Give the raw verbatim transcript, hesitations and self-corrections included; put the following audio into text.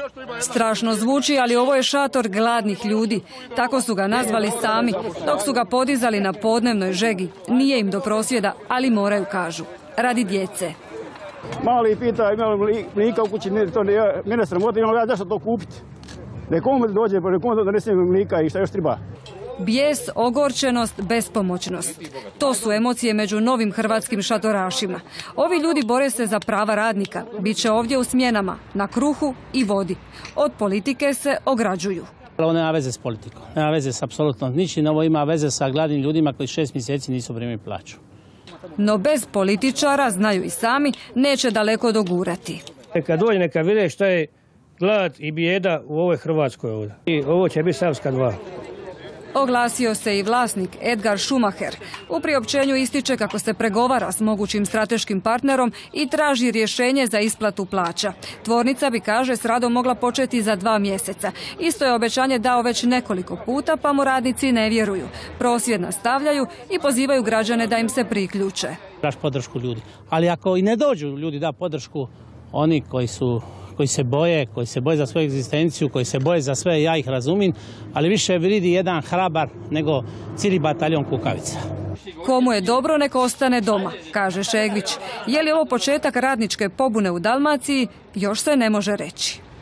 Strašno zvuči, ali ovo je šator gladnih ljudi. Tako su ga nazvali sami, dok su ga podizali na podnevnoj žegi. Nije im do prosvjeda, ali moraju, kažu, radi djece. Mali pita, ima li mlika u kući, to ne, mene sramota, imam ja zašto to kupiti. Nekomu dođe, pa nekomu donese mlika i šta još treba. Bijes, ogorčenost, bespomoćnost. To su emocije među novim hrvatskim šatorašima. Ovi ljudi bore se za prava radnika. Biće ovdje u smjenama, na kruhu i vodi. Od politike se ograđuju. Ovo nema veze s politikom, nema veze s apsolutno ničim. Ovo ima veze sa gladnim ljudima koji šest mjeseci nisu primili plaću. No bez političara, znaju i sami, neće daleko dogurati. Neka dođe, neka vide što je glad i bijeda u ovoj Hrvatskoj ovdje. I ovo će biti Savska dva. Oglasio se i vlasnik Edgar Schumacher. U priopćenju ističe kako se pregovara s mogućim strateškim partnerom i traži rješenje za isplatu plaća. Tvornica bi, kaže, s radom mogla početi za dva mjeseca. Isto je obećanje dao već nekoliko puta, pa mu radnici ne vjeruju. Prosvjed nastavljaju i pozivaju građane da im se priključe. Daš podršku ljudi. Ali ako i ne dođu ljudi da podršku, oni koji su koji se boje, koji se boje za svoju egzistenciju, koji se boje za sve, ja ih razumijem, ali više vridi jedan hrabar nego cijeli bataljon kukavica. Komu je dobro, nek ostane doma, kaže Šegvić. Je li ovo početak radničke pobune u Dalmaciji, još se ne može reći.